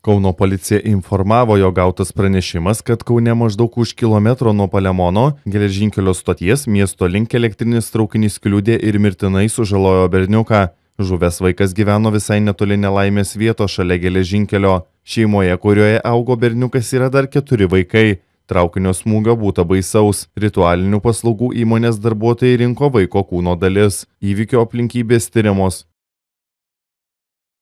Kauno policija informavo, jo gautas pranešimas, kad Kaune maždaug už kilometro nuo Palemono geležinkelio stoties miesto link elektrinis traukinys kliudė ir mirtinai sužalojo berniuką. Žuvęs vaikas gyveno visai netoli nelaimės vietos šalia geležinkelio. Šeimoje, kurioje augo berniukas, yra dar 4 vaikai. Traukinio smūgio būta baisaus. Ritualinių paslaugų įmonės darbuotojai rinko vaiko kūno dalis. Įvykio aplinkybės tyriamos.